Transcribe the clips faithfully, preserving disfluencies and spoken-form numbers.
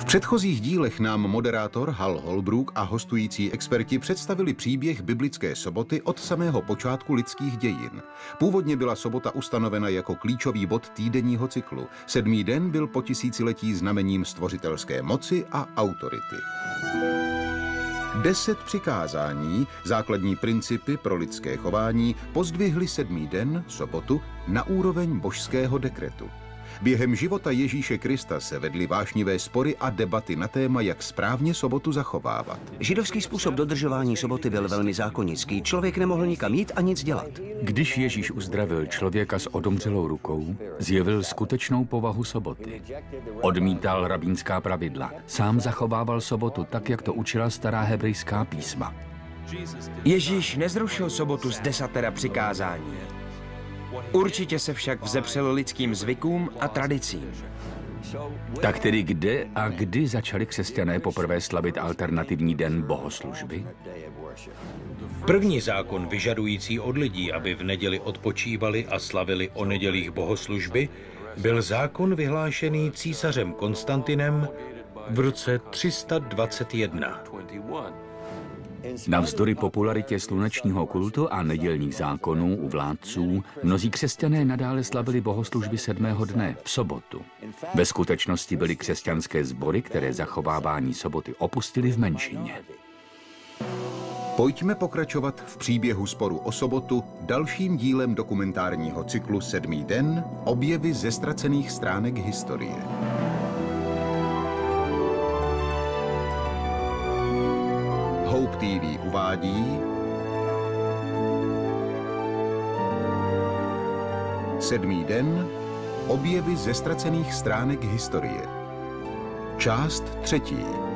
V předchozích dílech nám moderátor Hal Holbrook a hostující experti představili příběh biblické soboty od samého počátku lidských dějin. Původně byla sobota ustanovena jako klíčový bod týdenního cyklu. Sedmý den byl po tisíciletí znamením stvořitelské moci a autority. Deset přikázání, základní principy pro lidské chování, pozdvihly sedmý den, sobotu, na úroveň božského dekretu. Během života Ježíše Krista se vedly vášnivé spory a debaty na téma, jak správně sobotu zachovávat. Židovský způsob dodržování soboty byl velmi zákonický. Člověk nemohl nikam jít a nic dělat. Když Ježíš uzdravil člověka s odomřelou rukou, zjevil skutečnou povahu soboty. Odmítal rabínská pravidla. Sám zachovával sobotu tak, jak to učila stará hebrejská písma. Ježíš nezrušil sobotu z desatera přikázání. Určitě se však vzepřel lidským zvykům a tradicím. Tak tedy kde a kdy začali křesťané poprvé slavit alternativní den bohoslužby? První zákon vyžadující od lidí, aby v neděli odpočívali a slavili o nedělích bohoslužby, byl zákon vyhlášený císařem Konstantinem v roce tři sta dvacet jedna. Navzdory popularitě slunečního kultu a nedělních zákonů u vládců, mnozí křesťané nadále slavili bohoslužby sedmého dne v sobotu. Ve skutečnosti byly křesťanské sbory, které zachovávání soboty opustili v menšině. Pojďme pokračovat v příběhu sporu o sobotu dalším dílem dokumentárního cyklu Sedmý den, objevy ze ztracených stránek historie. Hope T V uvádí Sedmý den, objevy ze ztracených stránek historie. Část třetí.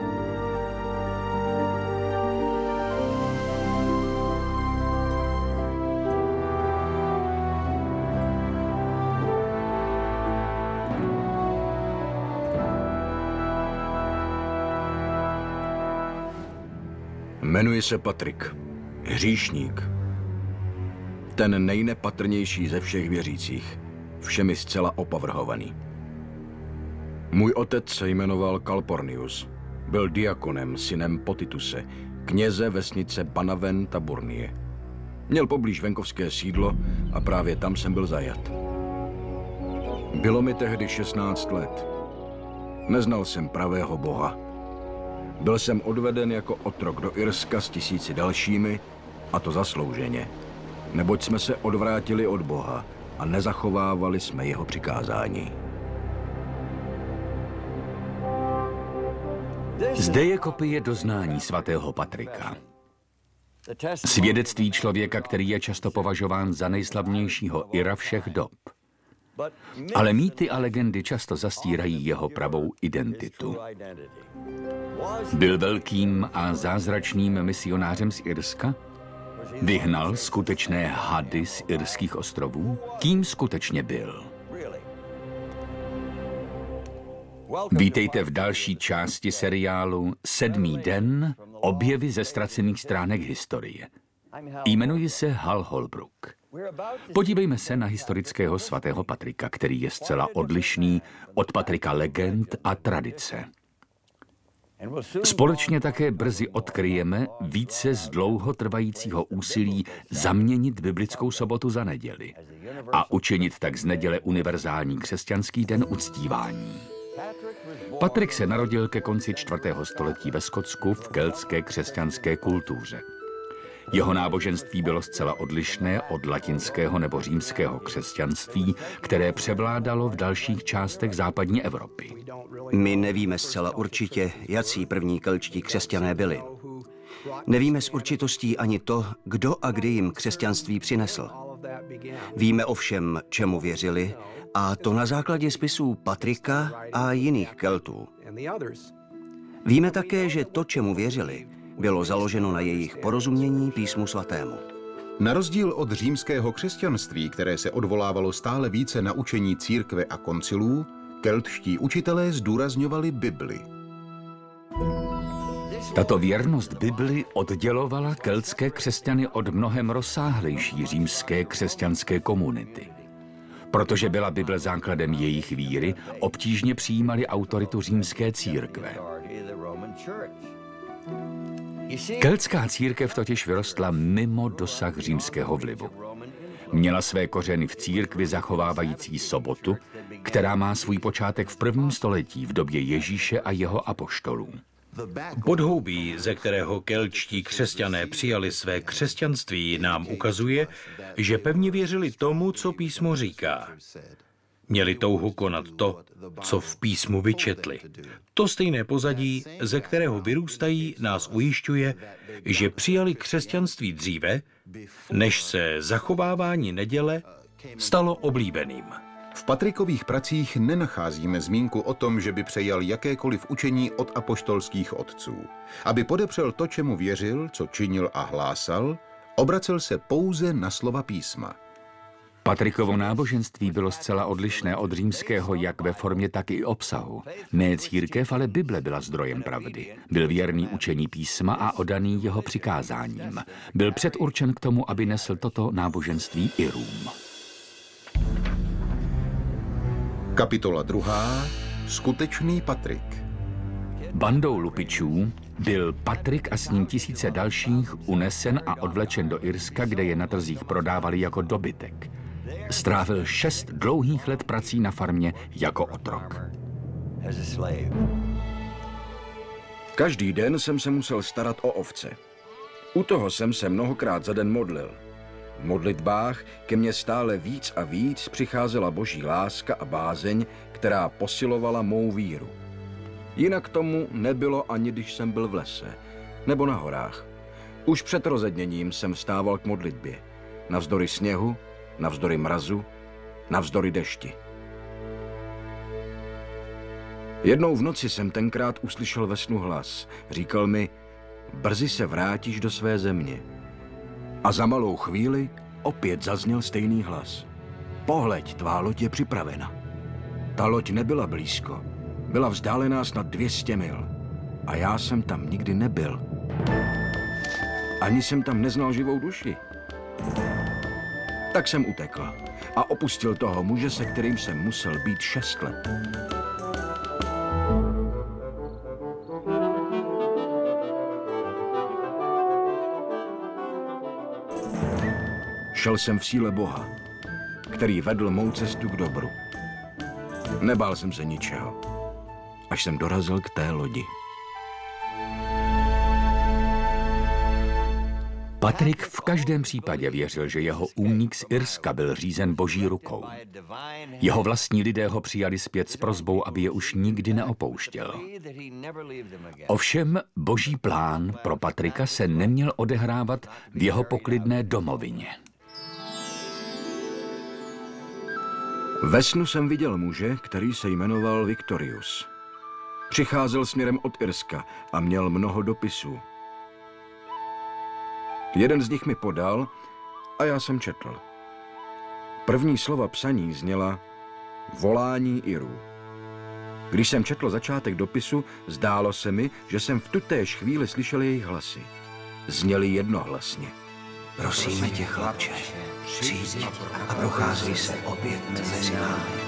Jmenuji se Patrik, hříšník. Ten nejnepatrnější ze všech věřících, všemi zcela opovrhovaný. Můj otec se jmenoval Calpornius, byl diakonem, synem Potituse, kněze vesnice Banaven Taburnie. Měl poblíž venkovské sídlo a právě tam jsem byl zajat. Bylo mi tehdy šestnáct let. Neznal jsem pravého Boha. Byl jsem odveden jako otrok do Irska s tisíci dalšími, a to zaslouženě, neboť jsme se odvrátili od Boha a nezachovávali jsme jeho přikázání. Zde je kopie doznání svatého Patrika. Svědectví člověka, který je často považován za nejslavnějšího Ira všech dob. Ale mýty a legendy často zastírají jeho pravou identitu. Byl velkým a zázračným misionářem z Irska? Vyhnal skutečné hady z irských ostrovů? Kým skutečně byl? Vítejte v další části seriálu Sedmý den, objevy ze ztracených stránek historie. Jmenuji se Hal Holbrook. Podívejme se na historického svatého Patrika, který je zcela odlišný od Patrika legend a tradice. Společně také brzy odkryjeme více z dlouhotrvajícího úsilí zaměnit biblickou sobotu za neděli a učinit tak z neděle univerzální křesťanský den uctívání. Patrik se narodil ke konci čtvrtého století ve Skotsku v keltské křesťanské kultuře. Jeho náboženství bylo zcela odlišné od latinského nebo římského křesťanství, které převládalo v dalších částech západní Evropy. My nevíme zcela určitě, jací první keltští křesťané byli. Nevíme s určitostí ani to, kdo a kdy jim křesťanství přinesl. Víme ovšem, čemu věřili, a to na základě spisů Patrika a jiných Keltů. Víme také, že to, čemu věřili, bylo založeno na jejich porozumění písmu svatému. Na rozdíl od římského křesťanství, které se odvolávalo stále více na učení církve a koncilů, keltští učitelé zdůrazňovali Bibli. Tato věrnost Bibli oddělovala keltské křesťany od mnohem rozsáhlejší římské křesťanské komunity. Protože byla Bible základem jejich víry, obtížně přijímali autoritu římské církve. Keltská církev totiž vyrostla mimo dosah římského vlivu. Měla své kořeny v církvi zachovávající sobotu, která má svůj počátek v prvním století v době Ježíše a jeho apoštolů. Podhoubí, ze kterého keltští křesťané přijali své křesťanství, nám ukazuje, že pevně věřili tomu, co písmo říká. Měli touhu konat to, co v písmu vyčetli. To stejné pozadí, ze kterého vyrůstají, nás ujišťuje, že přijali křesťanství dříve, než se zachovávání neděle stalo oblíbeným. V Patrikových pracích nenacházíme zmínku o tom, že by přejal jakékoliv učení od apoštolských otců. Aby podepřel to, čemu věřil, co činil a hlásal, obracel se pouze na slova písma. Patrikovo náboženství bylo zcela odlišné od římského jak ve formě, tak i obsahu. Ne církev, ale Bible byla zdrojem pravdy. Byl věrný učení písma a oddaný jeho přikázáním. Byl předurčen k tomu, aby nesl toto náboženství Irům. Kapitola druhá. Skutečný Patrik. Bandou lupičů byl Patrik a s ním tisíce dalších unesen a odvlečen do Irska, kde je na trzích prodávali jako dobytek. Strávil šest dlouhých let prací na farmě jako otrok. Každý den jsem se musel starat o ovce. U toho jsem se mnohokrát za den modlil. V modlitbách ke mně stále víc a víc přicházela boží láska a bázeň, která posilovala mou víru. Jinak tomu nebylo ani když jsem byl v lese nebo na horách. Už před rozedněním jsem vstával k modlitbě. Navzdory sněhu, navzdory mrazu, navzdory dešti. Jednou v noci jsem tenkrát uslyšel ve snu hlas. Říkal mi, brzy se vrátíš do své země. A za malou chvíli opět zazněl stejný hlas. Pohleď, tvá loď je připravena. Ta loď nebyla blízko. Byla vzdálená snad dvě stě mil. A já jsem tam nikdy nebyl. Ani jsem tam neznal živou duši. Tak jsem utekl a opustil toho muže, se kterým jsem musel být šest let. Šel jsem v síle Boha, který vedl mou cestu k dobru. Nebál jsem se ničeho, až jsem dorazil k té lodi. Patrik v každém případě věřil, že jeho únik z Irska byl řízen boží rukou. Jeho vlastní lidé ho přijali zpět s prosbou, aby je už nikdy neopouštěl. Ovšem boží plán pro Patrika se neměl odehrávat v jeho poklidné domovině. Ve snu jsem viděl muže, který se jmenoval Viktorius. Přicházel směrem od Irska a měl mnoho dopisů. Jeden z nich mi podal a já jsem četl. První slova psaní zněla volání Irů. Když jsem četl začátek dopisu, zdálo se mi, že jsem v tutéž chvíli slyšel jejich hlasy. Zněli jednohlasně. Prosíme tě, chlapče, přijď a procházej se opět mezi námi.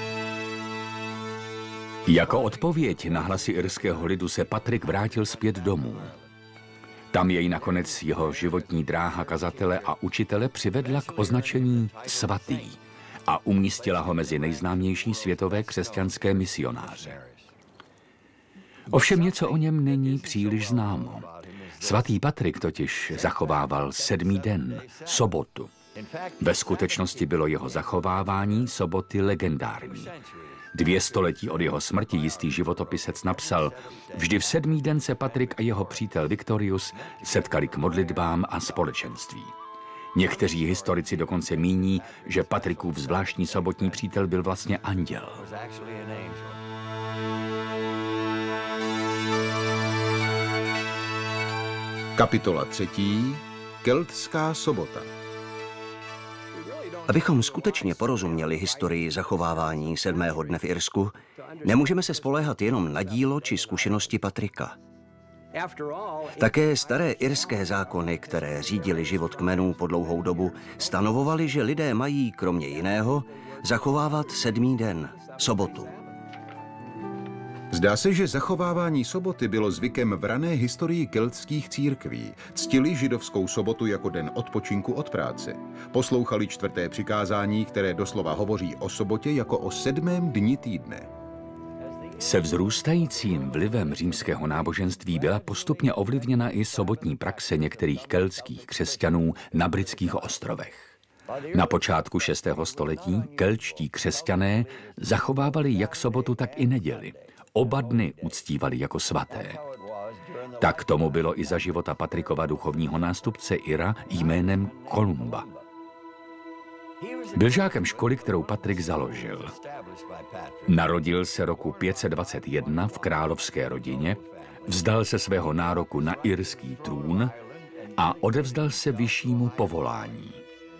Jako odpověď na hlasy irského lidu se Patrik vrátil zpět domů. Tam jej nakonec jeho životní dráha kazatele a učitele přivedla k označení svatý a umístila ho mezi nejznámější světové křesťanské misionáře. Ovšem něco o něm není příliš známo. Svatý Patrik totiž zachovával sedmý den, sobotu. Ve skutečnosti bylo jeho zachovávání soboty legendární. Dvě století od jeho smrti jistý životopisec napsal, vždy v sedmý den se Patrik a jeho přítel Viktorius setkali k modlitbám a společenství. Někteří historici dokonce míní, že Patrikův zvláštní sobotní přítel byl vlastně anděl. Kapitola třetí. Keltská sobota. Abychom skutečně porozuměli historii zachovávání sedmého dne v Irsku, nemůžeme se spoléhat jenom na dílo či zkušenosti Patrika. Také staré irské zákony, které řídily život kmenů po dlouhou dobu, stanovovaly, že lidé mají, kromě jiného, zachovávat sedmý den, sobotu. Zdá se, že zachovávání soboty bylo zvykem v rané historii keltských církví. Ctili židovskou sobotu jako den odpočinku od práce. Poslouchali čtvrté přikázání, které doslova hovoří o sobotě jako o sedmém dni týdne. Se vzrůstajícím vlivem římského náboženství byla postupně ovlivněna i sobotní praxe některých keltských křesťanů na britských ostrovech. Na počátku šestého století keltští křesťané zachovávali jak sobotu, tak i neděli. Oba dny uctívali jako svaté. Tak tomu bylo i za života Patrikova duchovního nástupce Ira jménem Kolumba. Byl žákem školy, kterou Patrik založil. Narodil se roku pět set dvacet jedna v královské rodině, vzdal se svého nároku na irský trůn a odevzdal se vyššímu povolání.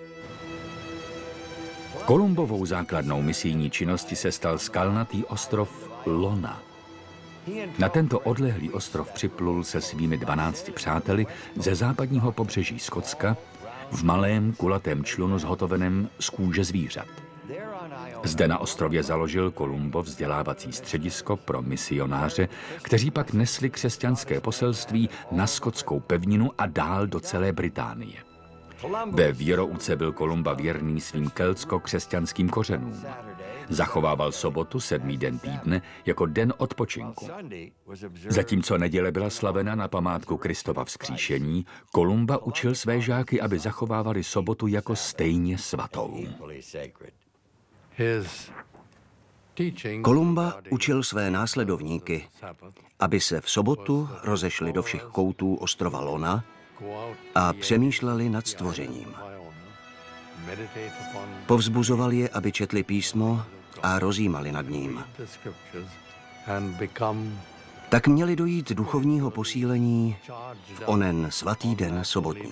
Kolumbovou základnou misijní činností se stal skalnatý ostrov Lona. Na tento odlehlý ostrov připlul se svými dvanácti přáteli ze západního pobřeží Skotska v malém kulatém člunu zhotoveném z kůže zvířat. Zde na ostrově založil Kolumbo vzdělávací středisko pro misionáře, kteří pak nesli křesťanské poselství na skotskou pevninu a dál do celé Británie. Ve věrouce byl Kolumba věrný svým keltsko-křesťanským kořenům. Zachovával sobotu, sedmý den týdne, jako den odpočinku. Zatímco neděle byla slavena na památku Kristova vzkříšení, Kolumba učil své žáky, aby zachovávali sobotu jako stejně svatou. Kolumba učil své následovníky, aby se v sobotu rozešli do všech koutů ostrova Lona a přemýšleli nad stvořením. Povzbuzoval je, aby četli písmo a rozjímali nad ním. Tak měli dojít duchovního posílení v onen svatý den sobotní.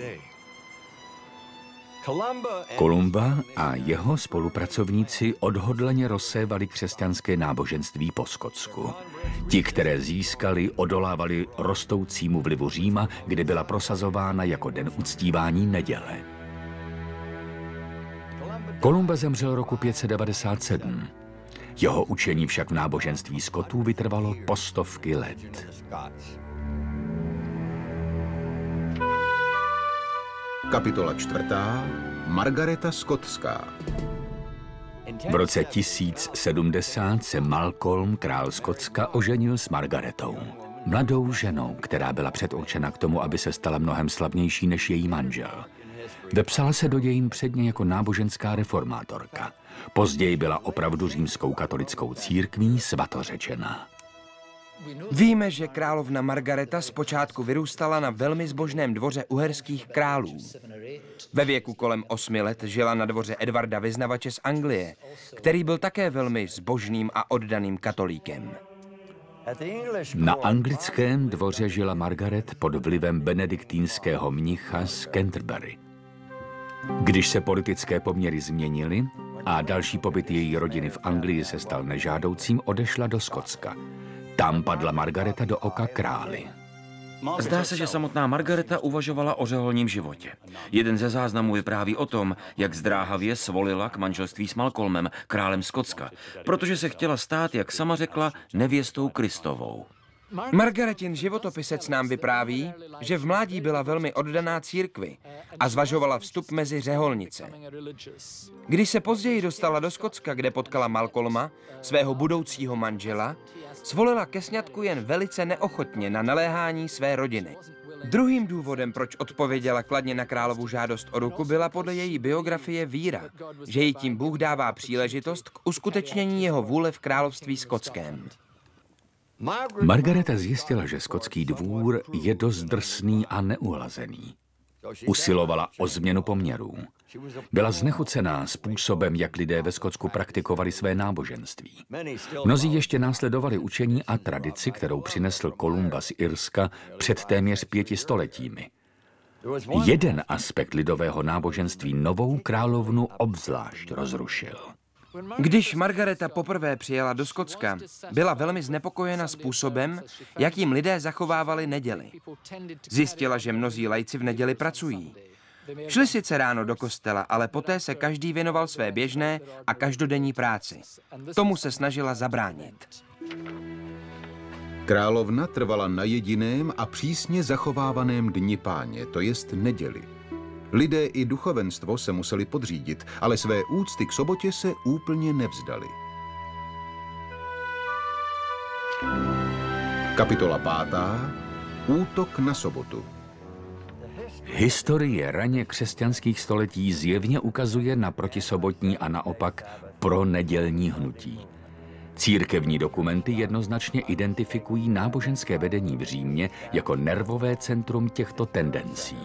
Kolumba a jeho spolupracovníci odhodlaně rozsévali křesťanské náboženství po Skotsku. Ti, které získali, odolávali rostoucímu vlivu Říma, kdy byla prosazována jako den uctívání neděle. Kolumba zemřel roku pět set devadesát sedm. Jeho učení však v náboženství Skotů vytrvalo po stovky let. Kapitola čtvrtá. Margareta Skotská. V roce tisíc sedmdesát se Malcolm, král Skotska, oženil s Margaretou, mladou ženou, která byla předurčena k tomu, aby se stala mnohem slavnější než její manžel. Vepsala se do dějin předně jako náboženská reformátorka. Později byla opravdu římskou katolickou církví svatořečena. Víme, že královna Margareta zpočátku vyrůstala na velmi zbožném dvoře uherských králů. Ve věku kolem osmi let žila na dvoře Edvarda Vyznavače z Anglie, který byl také velmi zbožným a oddaným katolíkem. Na anglickém dvoře žila Margaret pod vlivem benediktínského mnicha z Canterbury. Když se politické poměry změnily a další pobyt její rodiny v Anglii se stal nežádoucím, odešla do Skotska. Tam padla Margareta do oka králi. Zdá se, že samotná Margareta uvažovala o řeholním životě. Jeden ze záznamů vypráví o tom, jak zdráhavě svolila k manželství s Malcolmem, králem Skotska, protože se chtěla stát, jak sama řekla, nevěstou Kristovou. Margaretin životopisec nám vypráví, že v mládí byla velmi oddaná církvi a zvažovala vstup mezi řeholnice. Když se později dostala do Skotska, kde potkala Malcolma, svého budoucího manžela, zvolila ke sňatku jen velice neochotně na naléhání své rodiny. Druhým důvodem, proč odpověděla kladně na královu žádost o ruku, byla podle její biografie víra, že jí tím Bůh dává příležitost k uskutečnění jeho vůle v království skotském. Margareta zjistila, že skotský dvůr je dost drsný a neuhlazený. Usilovala o změnu poměrů. Byla znechucená způsobem, jak lidé ve Skotsku praktikovali své náboženství. Mnozí ještě následovali učení a tradici, kterou přinesl Kolumba z Irska před téměř pěti stoletími. Jeden aspekt lidového náboženství novou královnu obzvlášť rozrušil. Když Margareta poprvé přijela do Skotska, byla velmi znepokojena způsobem, jakým lidé zachovávali neděli. Zjistila, že mnozí laici v neděli pracují. Šli sice ráno do kostela, ale poté se každý věnoval své běžné a každodenní práci. Tomu se snažila zabránit. Královna trvala na jediném a přísně zachovávaném dni Páně, to jest neděli. Lidé i duchovenstvo se museli podřídit, ale své úcty k sobotě se úplně nevzdali. Kapitola pátá. Útok na sobotu. Historie raně křesťanských století zjevně ukazuje na protisobotní a naopak pronedělní hnutí. Církevní dokumenty jednoznačně identifikují náboženské vedení v Římě jako nervové centrum těchto tendencí.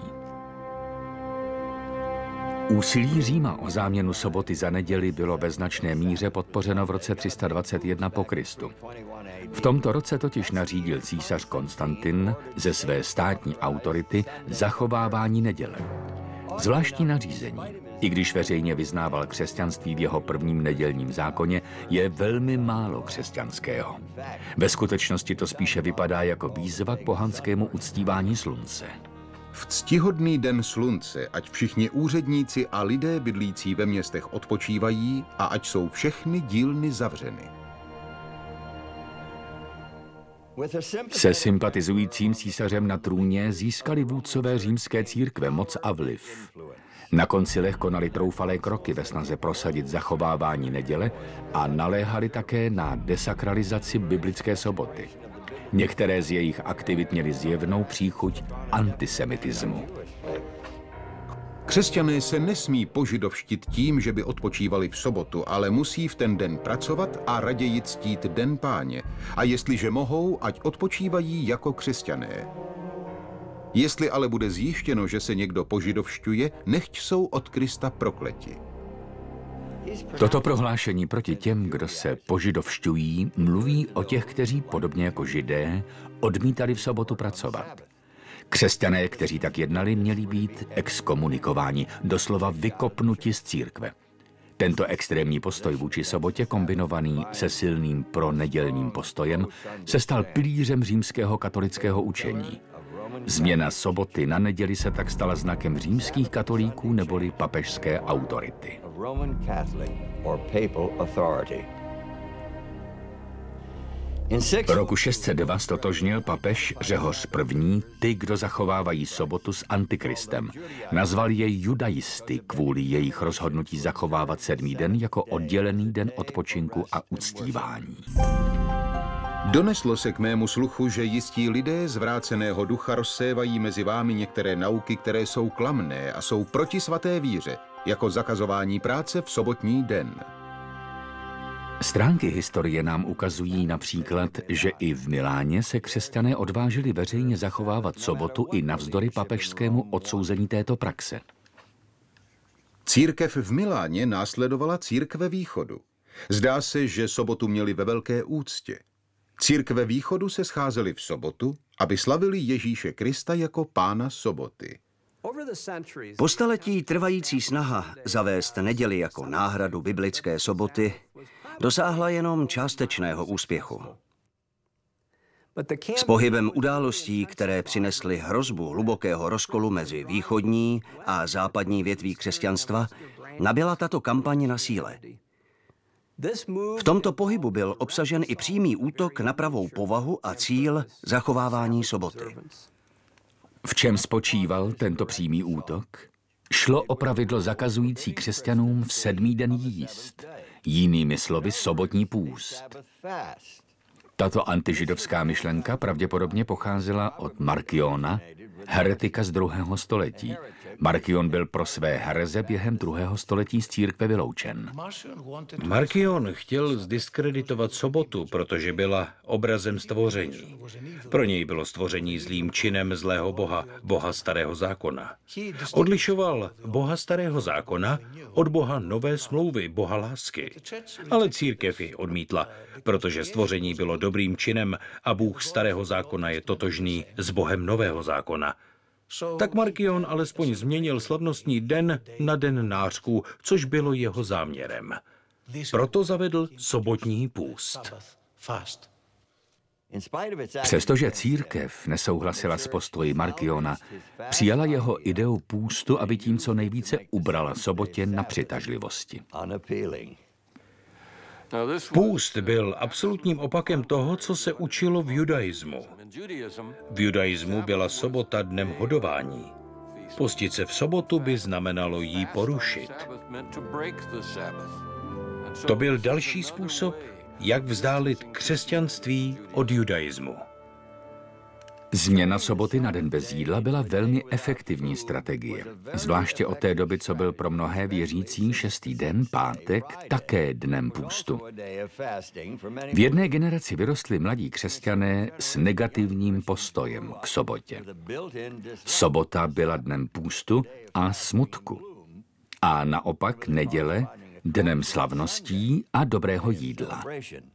Úsilí Říma o záměnu soboty za neděli bylo ve značné míře podpořeno v roce tři sta dvacet jedna po Kristu. V tomto roce totiž nařídil císař Konstantin ze své státní autority zachovávání neděle. Zvláštní nařízení, i když veřejně vyznával křesťanství v jeho prvním nedělním zákoně, je velmi málo křesťanského. Ve skutečnosti to spíše vypadá jako výzva k pohanskému uctívání slunce. V ctihodný den slunce, ať všichni úředníci a lidé bydlící ve městech odpočívají a ať jsou všechny dílny zavřeny. Se sympatizujícím císařem na trůně získali vůdcové římské církve moc a vliv. Na koncilech konali troufalé kroky ve snaze prosadit zachovávání neděle a naléhali také na desakralizaci biblické soboty. Některé z jejich aktivit měly zjevnou příchuť antisemitismu. Křesťané se nesmí požidovštit tím, že by odpočívali v sobotu, ale musí v ten den pracovat a raději ctít den Páně. A jestliže mohou, ať odpočívají jako křesťané. Jestli ale bude zjištěno, že se někdo požidovšťuje, nechť jsou od Krista prokleti. Toto prohlášení proti těm, kdo se požidovšťují, mluví o těch, kteří, podobně jako Židé, odmítali v sobotu pracovat. Křesťané, kteří tak jednali, měli být exkomunikováni, doslova vykopnuti z církve. Tento extrémní postoj vůči sobotě, kombinovaný se silným pronedělním postojem, se stal pilířem římského katolického učení. Změna soboty na neděli se tak stala znakem římských katolíků neboli papežské autority. Roku šest set dva stotožnil papež Řehoř I. ty, kdo zachovávají sobotu s antikristem. Nazval jej judaisty kvůli jejich rozhodnutí zachovávat sedmý den jako oddělený den odpočinku a uctívání. Doneslo se k mému sluchu, že jistí lidé zvráceného ducha rozsévají mezi vámi některé nauky, které jsou klamné a jsou proti svaté víře, jako zakazování práce v sobotní den. Stránky historie nám ukazují například, že i v Miláně se křesťané odvážili veřejně zachovávat sobotu i navzdory papežskému odsouzení této praxe. Církev v Miláně následovala církve východu. Zdá se, že sobotu měli ve velké úctě. Církve východu se scházely v sobotu, aby slavili Ježíše Krista jako pána soboty. Po staletí trvající snaha zavést neděli jako náhradu biblické soboty dosáhla jenom částečného úspěchu. S pohybem událostí, které přinesly hrozbu hlubokého rozkolu mezi východní a západní větví křesťanstva, nabyla tato kampaň na síle. V tomto pohybu byl obsažen i přímý útok na pravou povahu a cíl zachovávání soboty. V čem spočíval tento přímý útok? Šlo o pravidlo zakazující křesťanům v sedmý den jíst, jinými slovy sobotní půst. Tato antižidovská myšlenka pravděpodobně pocházela od Markiona, heretika z druhého století. Markion byl pro své hereze během druhého století z církve vyloučen. Markion chtěl zdiskreditovat sobotu, protože byla obrazem stvoření. Pro něj bylo stvoření zlým činem zlého boha, boha starého zákona. Odlišoval boha starého zákona od boha nové smlouvy, boha lásky. Ale církev ji odmítla, protože stvoření bylo dobrým činem a bůh starého zákona je totožný s bohem nového zákona. Tak Markion alespoň změnil slavnostní den na den nářků, což bylo jeho záměrem. Proto zavedl sobotní půst. Přestože církev nesouhlasila s postoji Markiona, přijala jeho ideu půstu, aby tím co nejvíce ubrala sobotě na přitažlivosti. Půst byl absolutním opakem toho, co se učilo v judaismu. V judaismu byla sobota dnem hodování. Postit se v sobotu by znamenalo ji porušit. To byl další způsob, jak vzdálit křesťanství od judaismu. Změna soboty na den bez jídla byla velmi efektivní strategie, zvláště od té doby, co byl pro mnohé věřící šestý den, pátek, také dnem půstu. V jedné generaci vyrostli mladí křesťané s negativním postojem k sobotě. Sobota byla dnem půstu a smutku. A naopak neděle dnem slavností a dobrého jídla.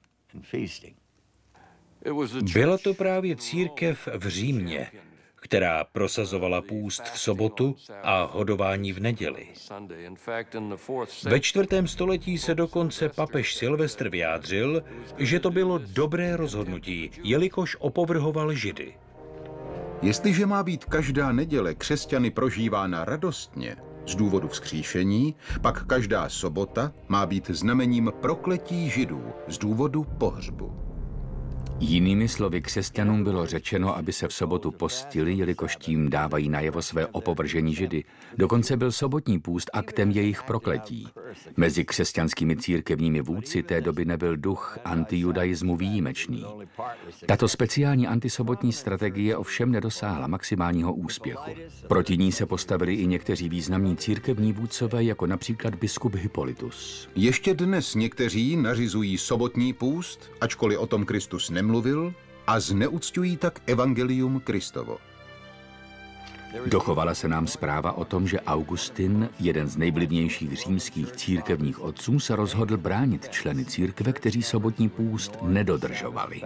Byla to právě církev v Římě, která prosazovala půst v sobotu a hodování v neděli. Ve čtvrtém století se dokonce papež Silvestr vyjádřil, že to bylo dobré rozhodnutí, jelikož opovrhoval Židy. Jestliže má být každá neděle křesťany prožívána radostně z důvodu vzkříšení, pak každá sobota má být znamením prokletí Židů z důvodu pohřbu. Jinými slovy, křesťanům bylo řečeno, aby se v sobotu postili, jelikož tím dávají najevo své opovržení Židy. Dokonce byl sobotní půst aktem jejich prokletí. Mezi křesťanskými církevními vůdci té doby nebyl duch antijudaismu výjimečný. Tato speciální antisobotní strategie ovšem nedosáhla maximálního úspěchu. Proti ní se postavili i někteří významní církevní vůdcové, jako například biskup Hippolytus. Ještě dnes někteří nařizují sobotní půst, ačkoliv o tom Kristus nemluvil, a zneucťují tak evangelium Kristovo. Dochovala se nám zpráva o tom, že Augustin, jeden z nejvlivnějších římských církevních otců, se rozhodl bránit členy církve, kteří sobotní půst nedodržovali.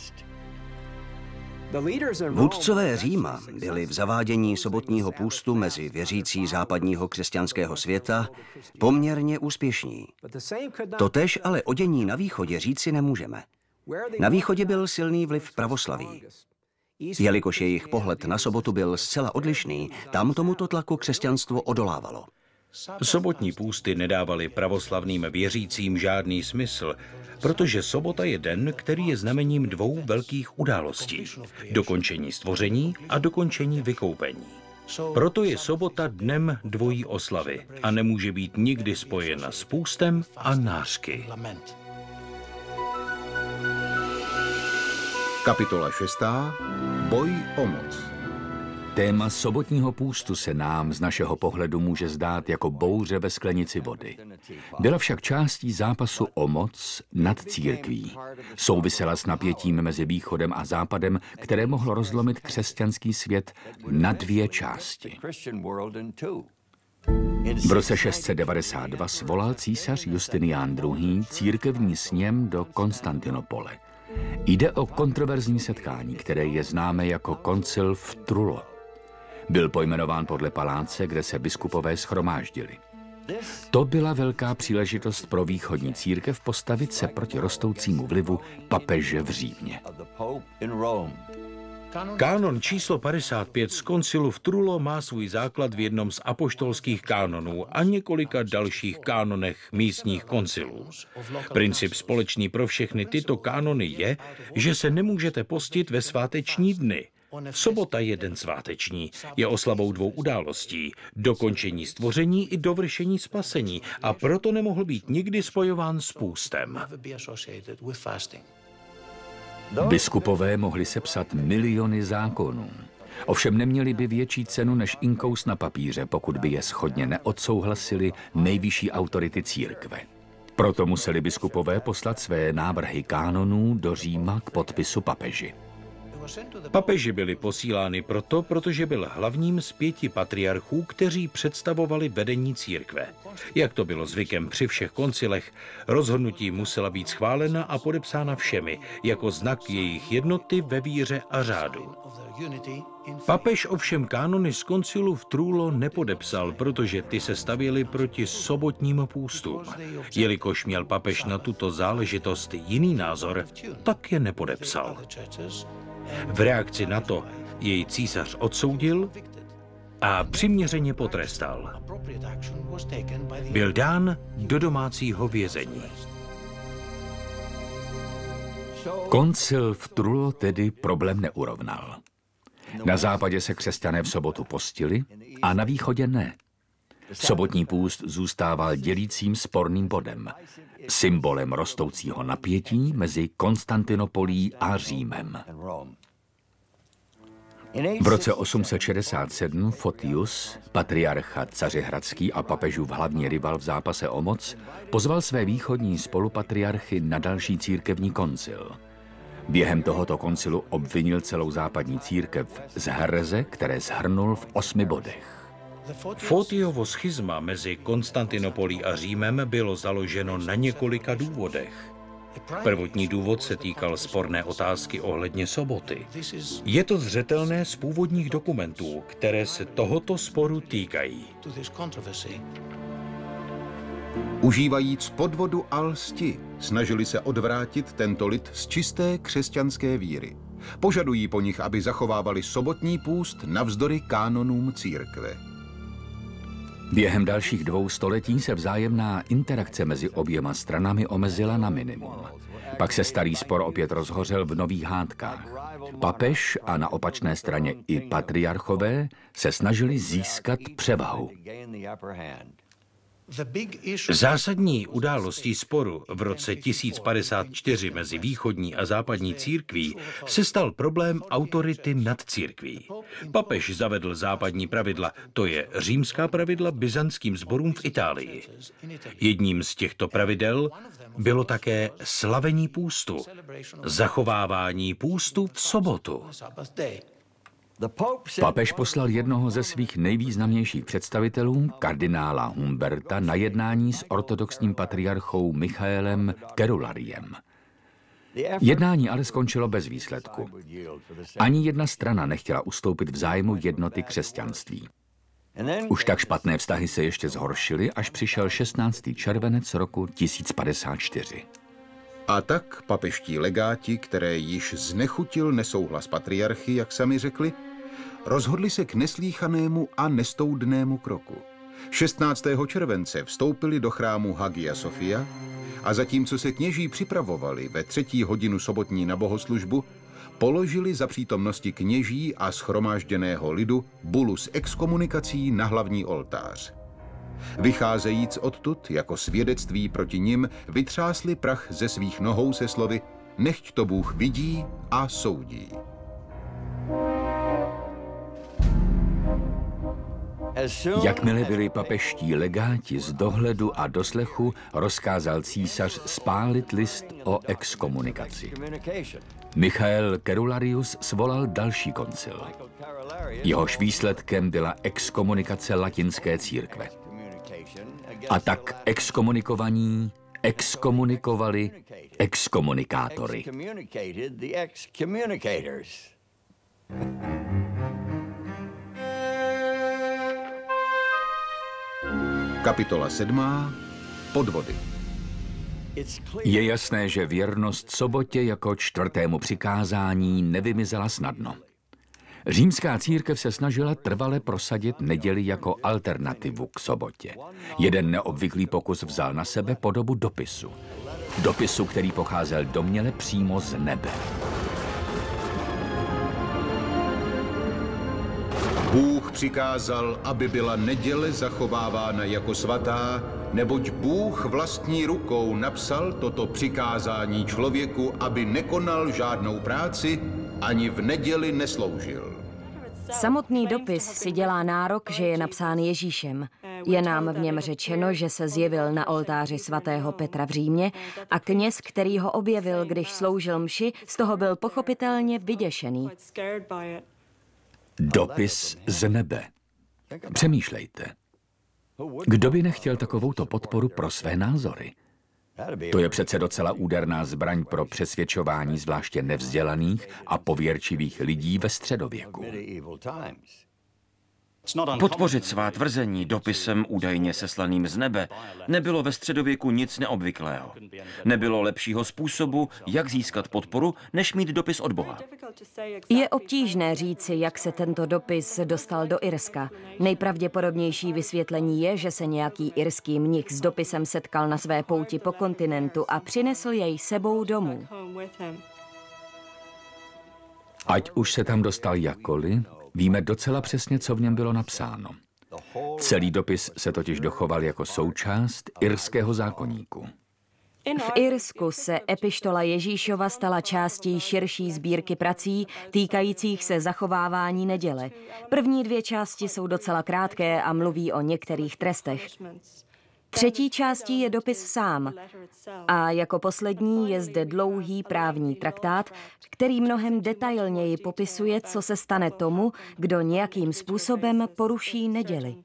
Vůdcové Říma byli v zavádění sobotního půstu mezi věřící západního křesťanského světa poměrně úspěšní. Totéž ale o dění na východě říci nemůžeme. Na východě byl silný vliv pravoslaví. Jelikož jejich pohled na sobotu byl zcela odlišný, tam tomuto tlaku křesťanstvo odolávalo. Sobotní půsty nedávaly pravoslavným věřícím žádný smysl, protože sobota je den, který je znamením dvou velkých událostí. Dokončení stvoření a dokončení vykoupení. Proto je sobota dnem dvojí oslavy a nemůže být nikdy spojena s půstem a nářky. Kapitola šestá. Boj o moc. Téma sobotního půstu se nám z našeho pohledu může zdát jako bouře ve sklenici vody. Byla však částí zápasu o moc nad církví. Souvisela s napětím mezi východem a západem, které mohlo rozlomit křesťanský svět na dvě části. V roce šest set devadesát dva svolal císař Justinián druhý. církevní sněm do Konstantinopole. Jde o kontroverzní setkání, které je známé jako koncil v Trullo. Byl pojmenován podle paláce, kde se biskupové shromáždili. To byla velká příležitost pro východní církev postavit se proti rostoucímu vlivu papeže v Římě. Kánon číslo padesát pět z koncilu v Trullo má svůj základ v jednom z apoštolských kánonů a několika dalších kánonech místních koncilů. Princip společný pro všechny tyto kánony je, že se nemůžete postit ve sváteční dny. Sobota je den sváteční, je oslavou dvou událostí, dokončení stvoření i dovršení spasení, a proto nemohl být nikdy spojován s půstem. Biskupové mohli sepsat miliony zákonů. Ovšem neměli by větší cenu než inkous na papíře, pokud by je shodně neodsouhlasili nejvyšší autority církve. Proto museli biskupové poslat své návrhy kánonů do Říma k podpisu papeži. Papeži byli posílány proto, protože byl hlavním z pěti patriarchů, kteří představovali vedení církve. Jak to bylo zvykem při všech koncilech, rozhodnutí musela být schválena a podepsána všemi, jako znak jejich jednoty ve víře a řádu. Papež ovšem kánony z koncilu v Trullo nepodepsal, protože ty se stavěly proti sobotním půstům. Jelikož měl papež na tuto záležitost jiný názor, tak je nepodepsal. V reakci na to jej císař odsoudil a přiměřeně potrestal. Byl dán do domácího vězení. Koncil v Trullo tedy problém neurovnal. Na západě se křesťané v sobotu postili a na východě ne. Sobotní půst zůstával dělícím sporným bodem, symbolem rostoucího napětí mezi Konstantinopolí a Římem. V roce osm set šedesát sedm Fotius, patriarcha cařihradský a papežův hlavní rival v zápase o moc, pozval své východní spolupatriarchy na další církevní koncil. Během tohoto koncilu obvinil celou západní církev z hereze, které shrnul v osmi bodech. Fotiovo schizma mezi Konstantinopolí a Římem bylo založeno na několika důvodech. Prvotní důvod se týkal sporné otázky ohledně soboty. Je to zřetelné z původních dokumentů, které se tohoto sporu týkají. Užívajíc podvodu a lsti, snažili se odvrátit tento lid z čisté křesťanské víry. Požadují po nich, aby zachovávali sobotní půst navzdory kánonům církve. Během dalších dvou století se vzájemná interakce mezi oběma stranami omezila na minimum. Pak se starý spor opět rozhořel v nových hádkách. Papež a na opačné straně i patriarchové se snažili získat převahu. Zásadní událostí sporu v roce tisíc padesát čtyři mezi východní a západní církví se stal problém autority nad církví. Papež zavedl západní pravidla, to je římská pravidla byzantským sborům v Itálii. Jedním z těchto pravidel bylo také slavení půstu, zachovávání půstu v sobotu. Papež poslal jednoho ze svých nejvýznamnějších představitelů, kardinála Humberta, na jednání s ortodoxním patriarchou Michaelem Kerulariem. Jednání ale skončilo bez výsledku. Ani jedna strana nechtěla ustoupit v zájmu jednoty křesťanství. Už tak špatné vztahy se ještě zhoršily, až přišel šestnáctý červenec roku tisíc padesát čtyři. A tak papeští legáti, které již znechutil nesouhlas patriarchy, jak sami řekli, rozhodli se k neslíchanému a nestoudnému kroku. šestnáctého července vstoupili do chrámu Hagia Sophia a zatímco se kněží připravovali ve třetí hodinu sobotní na bohoslužbu, položili za přítomnosti kněží a shromážděného lidu bulu s exkomunikací na hlavní oltář. Vycházejíc odtud jako svědectví proti nim, vytřásli prach ze svých nohou se slovy nechť to Bůh vidí a soudí. Jakmile byli papeští legáti z dohledu a doslechu, rozkázal císař spálit list o exkomunikaci. Michael Kerularius svolal další koncil. Jehož výsledkem byla exkomunikace latinské církve. A tak exkomunikovaní exkomunikovali exkomunikátory. Kapitola sedmá. Podvody. Je jasné, že věrnost sobotě jako čtvrtému přikázání nevymizela snadno. Římská církev se snažila trvale prosadit neděli jako alternativu k sobotě. Jeden neobvyklý pokus vzal na sebe podobu dopisu. Dopisu, který pocházel domněle přímo z nebe. Bůh přikázal, aby byla neděle zachovávána jako svatá, neboť Bůh vlastní rukou napsal toto přikázání člověku, aby nekonal žádnou práci, ani v neděli nesloužil. Samotný dopis si dělá nárok, že je napsán Ježíšem. Je nám v něm řečeno, že se zjevil na oltáři svatého Petra v Římě a kněz, který ho objevil, když sloužil mši, z toho byl pochopitelně vyděšený. Dopis z nebe. Přemýšlejte. Kdo by nechtěl takovouto podporu pro své názory? To je přece docela úderná zbraň pro přesvědčování zvláště nevzdělaných a pověrčivých lidí ve středověku. Podpořit svá tvrzení dopisem údajně seslaným z nebe nebylo ve středověku nic neobvyklého. Nebylo lepšího způsobu, jak získat podporu, než mít dopis od Boha. Je obtížné říci, jak se tento dopis dostal do Irska. Nejpravděpodobnější vysvětlení je, že se nějaký irský mnich s dopisem setkal na své pouti po kontinentu a přinesl jej sebou domů. Ať už se tam dostal jakkoliv, víme docela přesně, co v něm bylo napsáno. Celý dopis se totiž dochoval jako součást irského zákoníku. V Irsku se epištola Ježíšova stala částí širší sbírky prací týkajících se zachovávání neděle. První dvě části jsou docela krátké a mluví o některých trestech. Třetí částí je dopis sám a jako poslední je zde dlouhý právní traktát, který mnohem detailněji popisuje, co se stane tomu, kdo nějakým způsobem poruší neděli.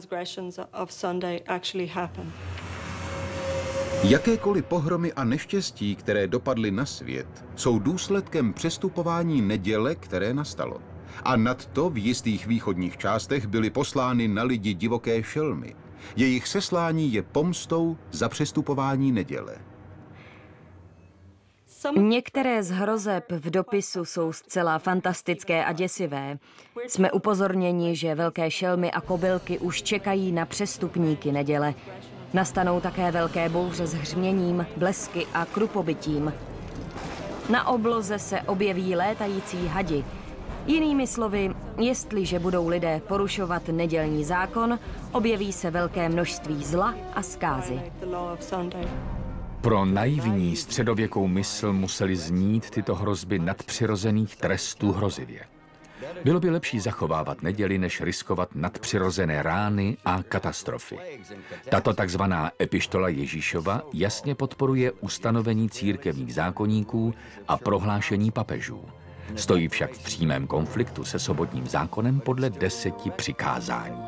Jakékoliv pohromy a neštěstí, které dopadly na svět, jsou důsledkem přestupování neděle, které nastalo. A nadto v jistých východních částech byly poslány na lidi divoké šelmy. Jejich seslání je pomstou za přestupování neděle. Některé z hrozeb v dopisu jsou zcela fantastické a děsivé. Jsme upozorněni, že velké šelmy a kobylky už čekají na přestupníky neděle. Nastanou také velké bouře s hřměním, blesky a krupobytím. Na obloze se objeví létající hadi. Jinými slovy, jestliže budou lidé porušovat nedělní zákon, objeví se velké množství zla a zkázy. Pro naivní středověkou mysl musely znít tyto hrozby nadpřirozených trestů hrozivě. Bylo by lepší zachovávat neděli, než riskovat nadpřirozené rány a katastrofy. Tato takzvaná epištola Ježíšova jasně podporuje ustanovení církevních zákoníků a prohlášení papežů. Stojí však v přímém konfliktu se sobotním zákonem podle deseti přikázání.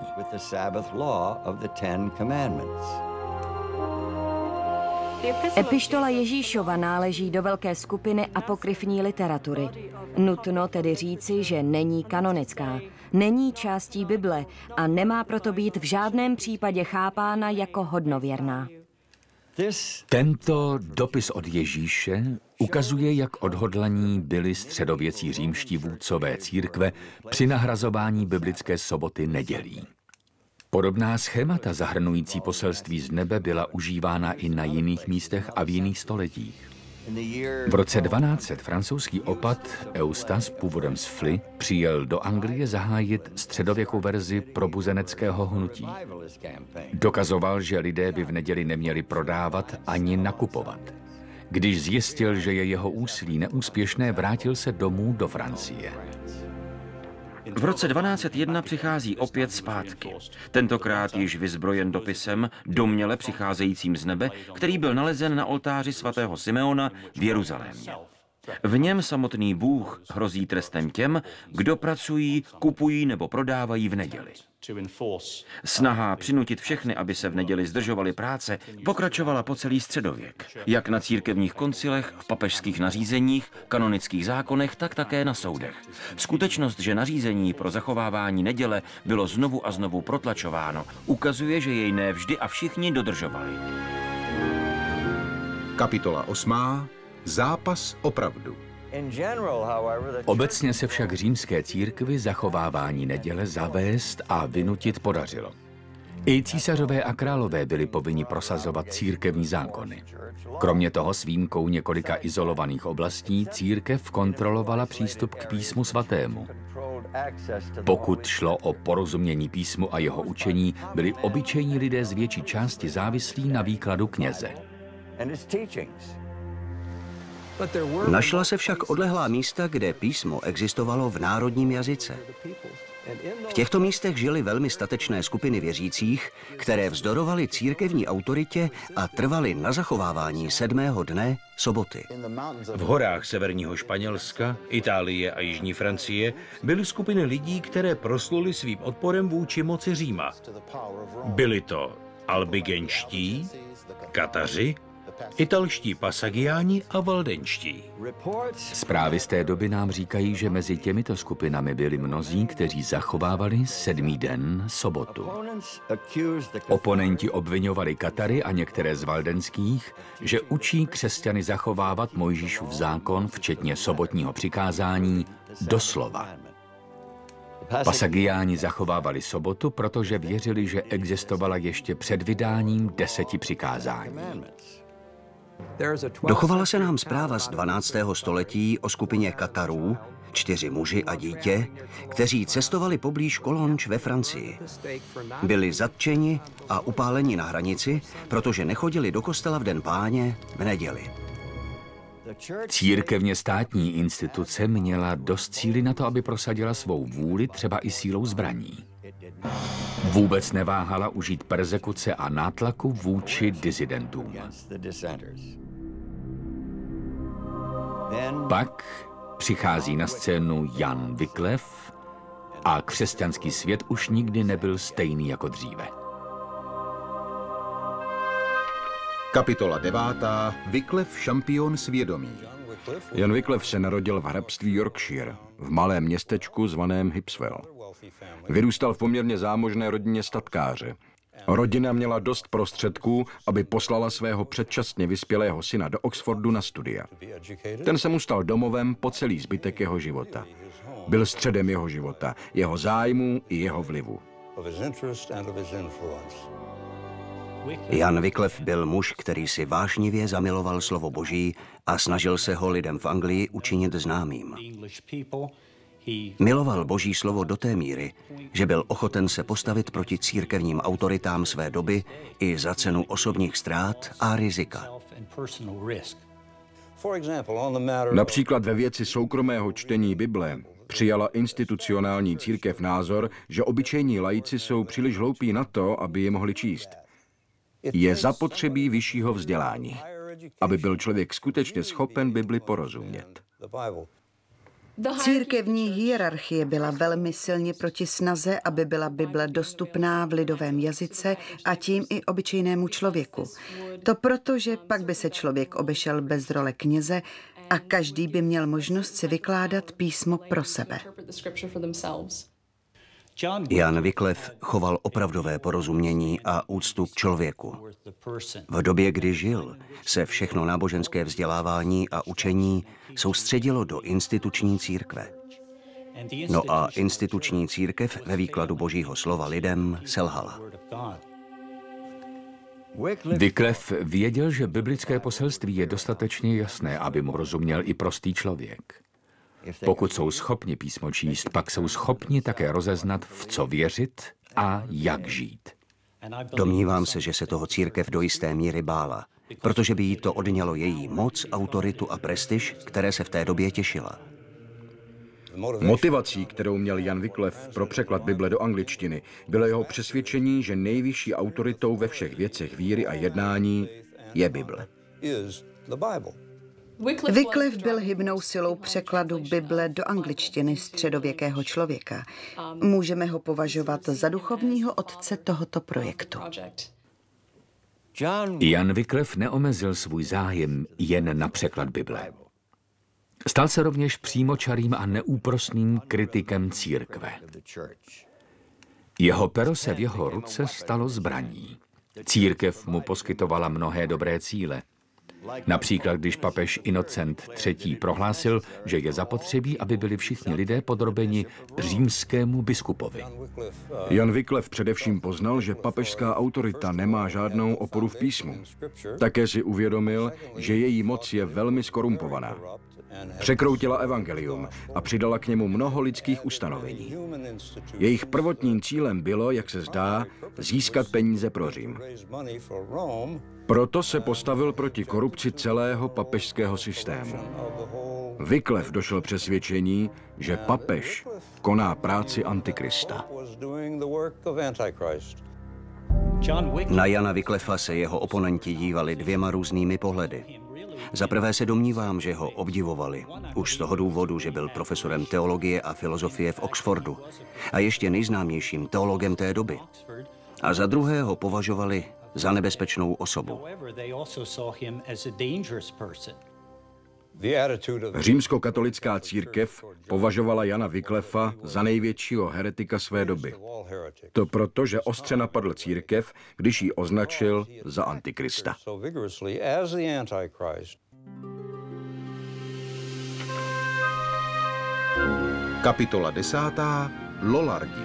Epištola Ježíšova náleží do velké skupiny apokryfní literatury. Nutno tedy říci, že není kanonická, není částí Bible a nemá proto být v žádném případě chápána jako hodnověrná. Tento dopis od Ježíše ukazuje, jak odhodlaní byli středověcí římští vůdcové církve při nahrazování biblické soboty nedělí. Podobná schémata zahrnující poselství z nebe byla užívána i na jiných místech a v jiných stoletích. V roce dvanáct set francouzský opat Eustas, původem z Fly, přijel do Anglie zahájit středověkou verzi probuzeneckého hnutí. Dokazoval, že lidé by v neděli neměli prodávat ani nakupovat. Když zjistil, že je jeho úsilí neúspěšné, vrátil se domů do Francie. V roce dvanáct set jedna přichází opět zpátky. Tentokrát již vyzbrojen dopisem, domněle přicházejícím z nebe, který byl nalezen na oltáři svatého Simeona v Jeruzalémě. V něm samotný Bůh hrozí trestem těm, kdo pracují, kupují nebo prodávají v neděli. Snaha přinutit všechny, aby se v neděli zdržovali práce, pokračovala po celý středověk. Jak na církevních koncilech, v papežských nařízeních, kanonických zákonech, tak také na soudech. Skutečnost, že nařízení pro zachovávání neděle bylo znovu a znovu protlačováno, ukazuje, že jej ne vždy a všichni dodržovali. Kapitola osmá. Zápas o pravdu. Obecně se však římské církvi zachovávání neděle zavést a vynutit podařilo. I císařové a králové byli povinni prosazovat církevní zákony. Kromě toho s výjimkou několika izolovaných oblastí církev kontrolovala přístup k písmu svatému. Pokud šlo o porozumění písmu a jeho učení, byli obyčejní lidé z větší části závislí na výkladu kněze. Našla se však odlehlá místa, kde písmo existovalo v národním jazyce. V těchto místech žily velmi statečné skupiny věřících, které vzdorovaly církevní autoritě a trvaly na zachovávání sedmého dne, soboty. V horách severního Španělska, Itálie a jižní Francie byly skupiny lidí, které prosluly svým odporem vůči moci Říma. Byli to albigenští, Kataři, italští pasagiáni a valdenští. Zprávy z té doby nám říkají, že mezi těmito skupinami byli mnozí, kteří zachovávali sedmý den, sobotu. Oponenti obviňovali Katary a některé z valdenských, že učí křesťany zachovávat Mojžíšův zákon, včetně sobotního přikázání, doslova. Pasagiáni zachovávali sobotu, protože věřili, že existovala ještě před vydáním deseti přikázání. Dochovala se nám zpráva z dvanáctého století o skupině Katarů, čtyři muži a dítě, kteří cestovali poblíž Kolonč ve Francii. Byli zatčeni a upáleni na hranici, protože nechodili do kostela v Den Páně v neděli. Církevně státní instituce měla dost síly na to, aby prosadila svou vůli třeba i sílou zbraní. Vůbec neváhala užít perzekuce a nátlaku vůči disidentům. Pak přichází na scénu Jan Wycliffe a křesťanský svět už nikdy nebyl stejný jako dříve. Kapitola devátá. Wycliffe, šampion svědomí. Jan Wycliffe se narodil v hrabství Yorkshire, v malém městečku zvaném Hipswell. Vyrůstal v poměrně zámožné rodině statkáře. Rodina měla dost prostředků, aby poslala svého předčasně vyspělého syna do Oxfordu na studia. Ten se mu stal domovem po celý zbytek jeho života. Byl středem jeho života, jeho zájmů i jeho vlivu. Jan Wycliffe byl muž, který si vášnivě zamiloval slovo Boží a snažil se ho lidem v Anglii učinit známým. Miloval Boží slovo do té míry, že byl ochoten se postavit proti církevním autoritám své doby i za cenu osobních ztrát a rizika. Například ve věci soukromého čtení Bible přijala institucionální církev názor, že obyčejní laici jsou příliš hloupí na to, aby je mohli číst. Je zapotřebí vyššího vzdělání, aby byl člověk skutečně schopen Bibli porozumět. Církevní hierarchie byla velmi silně proti snaze, aby byla Bible dostupná v lidovém jazyce a tím i obyčejnému člověku. To proto, že pak by se člověk obešel bez role kněze a každý by měl možnost si vykládat písmo pro sebe. Jan Wycliffe choval opravdové porozumění a úctu k člověku. V době, kdy žil, se všechno náboženské vzdělávání a učení soustředilo do instituční církve. No a instituční církev ve výkladu Božího slova lidem selhala. Wycliffe věděl, že biblické poselství je dostatečně jasné, aby mu rozuměl i prostý člověk. Pokud jsou schopni písmo číst, pak jsou schopni také rozeznat, v co věřit a jak žít. Domnívám se, že se toho církev do jisté míry bála, protože by jí to odňalo její moc, autoritu a prestiž, které se v té době těšila. Motivací, kterou měl Jan Wycliffe pro překlad Bible do angličtiny, bylo jeho přesvědčení, že nejvyšší autoritou ve všech věcech víry a jednání je Bible. Wycliffe byl hybnou silou překladu Bible do angličtiny středověkého člověka. Můžeme ho považovat za duchovního otce tohoto projektu. Jan Wycliffe neomezil svůj zájem jen na překlad Bible. Stal se rovněž přímočarým a neúprosným kritikem církve. Jeho pero se v jeho ruce stalo zbraní. Církev mu poskytovala mnohé dobré cíle. Například, když papež Inocent třetí. prohlásil, že je zapotřebí, aby byli všichni lidé podrobeni římskému biskupovi. Jan Wycliffe především poznal, že papežská autorita nemá žádnou oporu v písmu. Také si uvědomil, že její moc je velmi skorumpovaná. Překroutila evangelium a přidala k němu mnoho lidských ustanovení. Jejich prvotním cílem bylo, jak se zdá, získat peníze pro Řím. Proto se postavil proti korupci celého papežského systému. Wycliffe došel přesvědčení, že papež koná práci Antikrista. Na Jana Wycliffa se jeho oponenti dívali dvěma různými pohledy. Za prvé se domnívám, že ho obdivovali, už z toho důvodu, že byl profesorem teologie a filozofie v Oxfordu a ještě nejznámějším teologem té doby. A za druhé ho považovali za nebezpečnou osobu. Římskokatolická církev považovala Jana Wyclefa za největšího heretika své doby. To proto, že ostře napadl církev, když ji označil za antikrista. Kapitola desátá. Lollardi.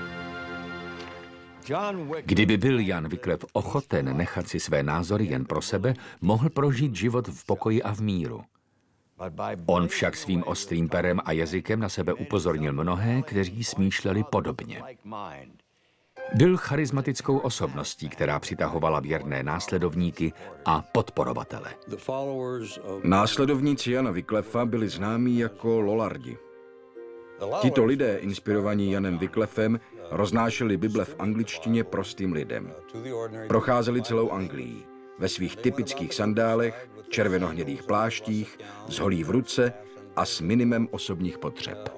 Kdyby byl Jan Wyclef ochoten nechat si své názory jen pro sebe, mohl prožít život v pokoji a v míru. On však svým ostrým perem a jazykem na sebe upozornil mnohé, kteří smýšleli podobně. Byl charismatickou osobností, která přitahovala věrné následovníky a podporovatele. Následovníci Jana Wyclefa byli známí jako Lollardi. Tito lidé, inspirovaní Janem Wyclefem, roznášeli Bible v angličtině prostým lidem. Procházeli celou Anglií ve svých typických sandálech, červenohnědých pláštích, s holí v ruce a s minimem osobních potřeb.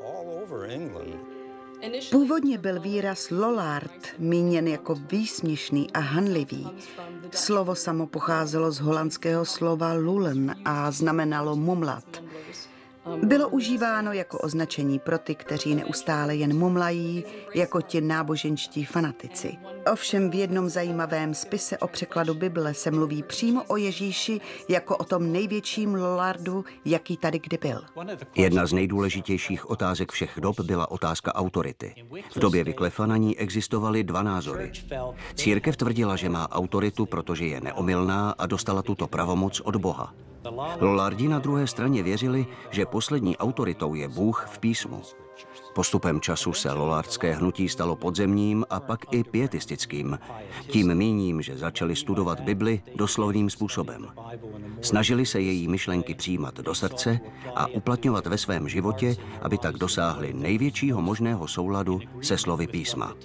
Původně byl výraz lollard míněn jako výsměšný a hanlivý. Slovo samo pocházelo z holandského slova lullen a znamenalo mumlat. Bylo užíváno jako označení pro ty, kteří neustále jen mumlají, jako ti náboženští fanatici. Ovšem v jednom zajímavém spise o překladu Bible se mluví přímo o Ježíši jako o tom největším lollardu, jaký tady kdy byl. Jedna z nejdůležitějších otázek všech dob byla otázka autority. V době Wyclefa na ní existovaly dva názory. Církev tvrdila, že má autoritu, protože je neomylná a dostala tuto pravomoc od Boha. Lollardi na druhé straně věřili, že poslední autoritou je Bůh v písmu. Postupem času se lollardské hnutí stalo podzemním a pak i pietistickým. Tím míním, že začali studovat Bibli doslovným způsobem. Snažili se její myšlenky přijímat do srdce a uplatňovat ve svém životě, aby tak dosáhli největšího možného souladu se slovy písma.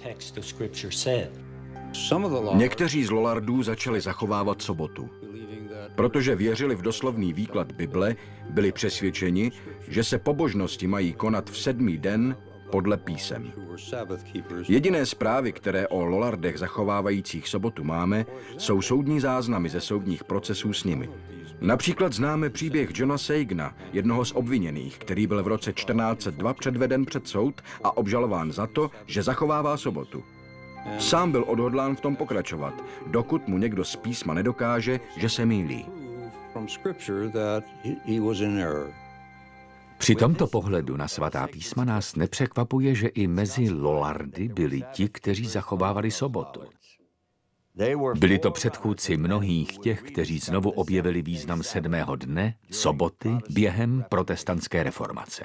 Někteří z Lollardů začali zachovávat sobotu. Protože věřili v doslovný výklad Bible, byli přesvědčeni, že se pobožnosti mají konat v sedmý den podle písem. Jediné zprávy, které o Lollardech zachovávajících sobotu máme, jsou soudní záznamy ze soudních procesů s nimi. Například známe příběh Johna Sagana, jednoho z obviněných, který byl v roce čtrnáct set dva předveden před soud a obžalován za to, že zachovává sobotu. Sám byl odhodlán v tom pokračovat, dokud mu někdo z písma nedokáže, že se mýlí. Při tomto pohledu na svatá písma nás nepřekvapuje, že i mezi Lollardy byli ti, kteří zachovávali sobotu. Byli to předchůdci mnohých těch, kteří znovu objevili význam sedmého dne, soboty, během protestantské reformace.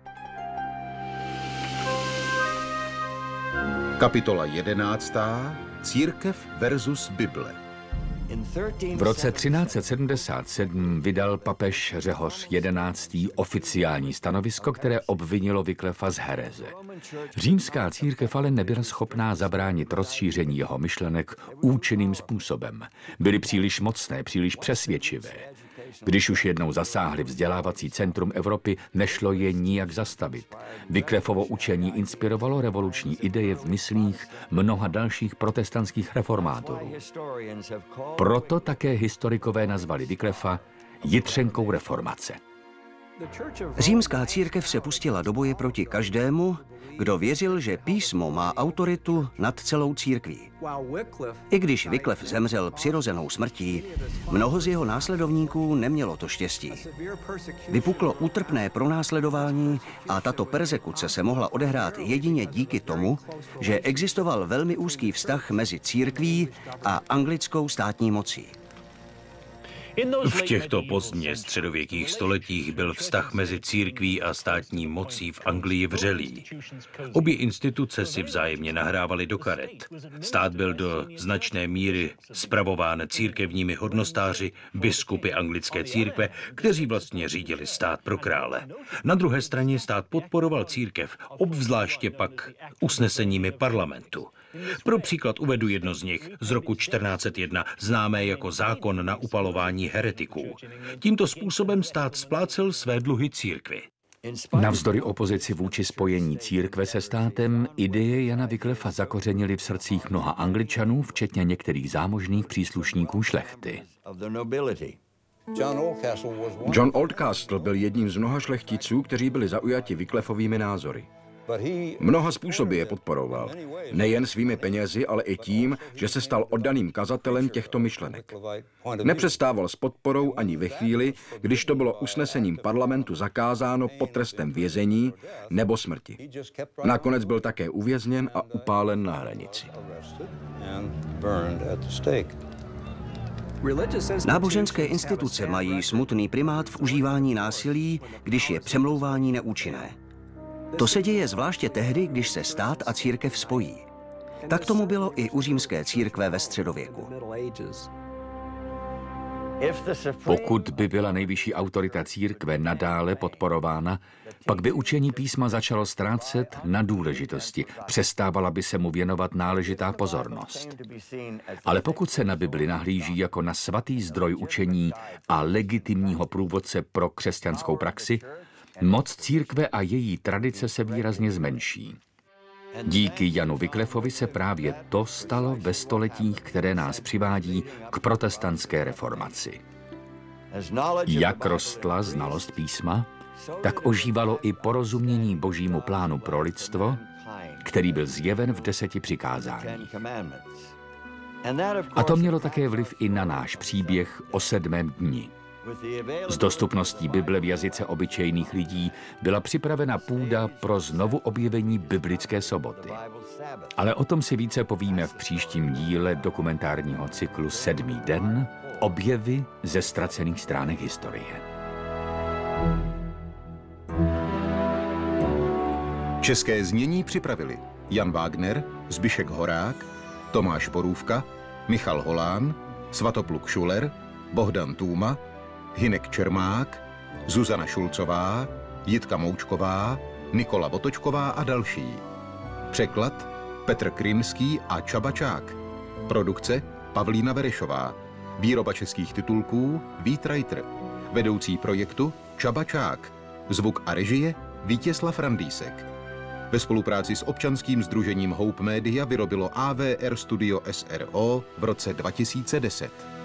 Kapitola jedenáctá. Církev versus Bible. V roce třináct set sedmdesát sedm vydal papež Řehoř jedenáctý oficiální stanovisko, které obvinilo Wyclefa z hereze. Římská církev ale nebyla schopná zabránit rozšíření jeho myšlenek účinným způsobem. Byly příliš mocné, příliš přesvědčivé. Když už jednou zasáhli vzdělávací centrum Evropy, nešlo je nijak zastavit. Wyclefovo učení inspirovalo revoluční ideje v myslích mnoha dalších protestantských reformátorů. Proto také historikové nazvali Wyclefa jitřenkou reformace. Římská církev se pustila do boje proti každému, kdo věřil, že písmo má autoritu nad celou církví. I když Wyclef zemřel přirozenou smrtí, mnoho z jeho následovníků nemělo to štěstí. Vypuklo útrpné pronásledování a tato perzekuce se mohla odehrát jedině díky tomu, že existoval velmi úzký vztah mezi církví a anglickou státní mocí. V těchto pozdně středověkých stoletích byl vztah mezi církví a státní mocí v Anglii vřelý. Obě instituce si vzájemně nahrávaly do karet. Stát byl do značné míry spravován církevními hodnostáři, biskupy anglické církve, kteří vlastně řídili stát pro krále. Na druhé straně stát podporoval církev, obzvláště pak usneseními parlamentu. Pro příklad uvedu jedno z nich z roku čtrnáct set jedna, známé jako zákon na upalování heretiků. Tímto způsobem stát splácel své dluhy církvi. Navzdory opozici vůči spojení církve se státem, ideje Jana Wycliffa zakořenily v srdcích mnoha Angličanů, včetně některých zámožných příslušníků šlechty. John Oldcastle byl jedním z mnoha šlechticů, kteří byli zaujati Wycliffovými názory. Mnoha způsoby je podporoval. Nejen svými penězi, ale i tím, že se stal oddaným kazatelem těchto myšlenek. Nepřestával s podporou ani ve chvíli, když to bylo usnesením parlamentu zakázáno pod trestem vězení nebo smrti. Nakonec byl také uvězněn a upálen na hranici. Náboženské instituce mají smutný primát v užívání násilí, když je přemlouvání neúčinné. To se děje zvláště tehdy, když se stát a církev spojí. Tak tomu bylo i u římské církve ve středověku. Pokud by byla nejvyšší autorita církve nadále podporována, pak by učení písma začalo ztrácet na důležitosti, přestávala by se mu věnovat náležitá pozornost. Ale pokud se na Bibli nahlíží jako na svatý zdroj učení a legitimního průvodce pro křesťanskou praxi, moc církve a její tradice se výrazně zmenší. Díky Janu Wycliffovi se právě to stalo ve stoletích, které nás přivádí k protestantské reformaci. Jak rostla znalost písma, tak ožívalo i porozumění božímu plánu pro lidstvo, který byl zjeven v deseti přikázání. A to mělo také vliv i na náš příběh o sedmém dni. S dostupností Bible v jazyce obyčejných lidí byla připravena půda pro znovu objevení biblické soboty. Ale o tom si více povíme v příštím díle dokumentárního cyklu Sedmý den – objevy ze ztracených stránek historie. České znění připravili Jan Wagner, Zbyšek Horák, Tomáš Porůvka, Michal Holán, Svatopluk Šuler, Bohdan Tůma, Hinek Čermák, Zuzana Šulcová, Jitka Moučková, Nikola Votočková a další. Překlad Petr Krymský a Čaba Čák. Produkce Pavlína Verešová. Výroba českých titulků Vít Reiter. Vedoucí projektu Čaba Čák. Zvuk a režie Vítězslav Randýsek. Ve spolupráci s občanským sdružením Hope Media vyrobilo A V R Studio S R O v roce dva tisíce deset.